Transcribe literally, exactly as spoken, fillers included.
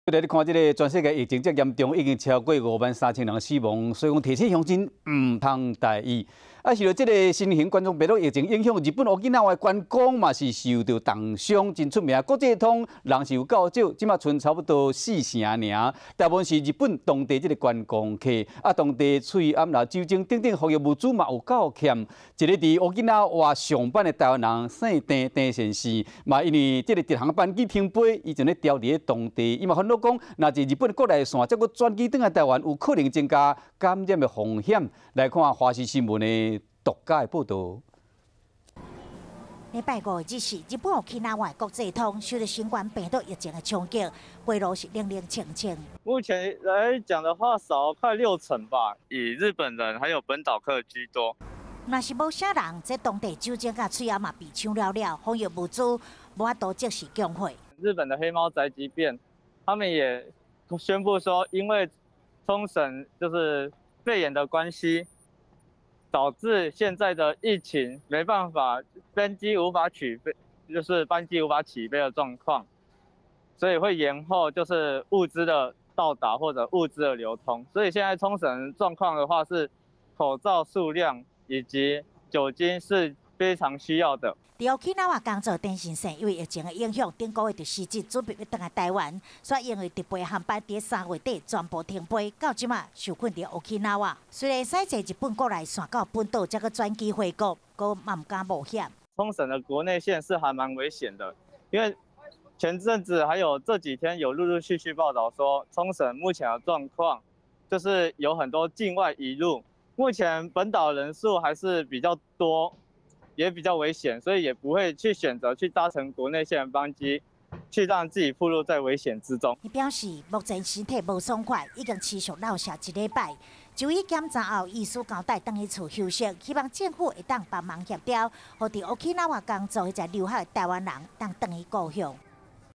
来你看，这个全世界疫情这严重，已经超过五万三千人死亡，所以讲提醒乡亲唔通大意。啊，受到这个新型冠状病毒疫情影响，日本沖縄的观光嘛是受到重伤，真出名。国际通人是有够少，即马剩差不多四成尔，大部分是日本当地这个观光客，啊，当地喙暗啦、酒精等等防疫物资嘛有够欠。一个伫沖縄上班的台湾人姓郑郑先生，嘛因为这个直航班机停飞，伊就咧调伫当地，伊嘛烦恼讲，若是日本国内线，再搁转机转来台湾，有可能增加感染的风险。来看华视新闻的独家报道。 礼拜五的日时，日本沖縄国际通受到新冠病毒疫情的冲击，回路是零零清清。 目前来讲的话，少快六成吧，以日本人还有本岛客居多。 若是无啥人，在当地酒精甲喙仔嘛被抢了了，防疫物资无法度即时供货。 日本的黑猫宅急便，他们也宣布说，因为冲绳就是肺炎的关系，导致现在的疫情没办法，班机无法起飞，就是班机无法起飞的状况，所以会延后就是物资的到达或者物资的流通。所以现在冲绳状况的话是，口罩数量以及酒精是非常需要的。 伫沖縄工作郑先生因为疫情的影响，顶个月就辞职，准备要回来台湾，所以因为直飞航班伫三月底全部停飞，到即马受困伫沖縄。虽然驶坐日本国内线到本岛，才个转机回国，阁嘛唔敢冒险。 冲绳的国内线是还蛮危险的，因为前阵子还有这几天有陆陆续续报道说，冲绳目前的状况就是有很多境外移入，目前本岛人数还是比较多。也比较危险，所以也不会去选择去搭乘国内线的班机，去让自己暴露在危险之中。 伊表示，目前身体无爽快，已经持续落下一礼拜。就医检查后，医师交代回去厝休息，希望政府会当帮忙协调，互伫沖縄工作或者留下的台湾人当回去故乡。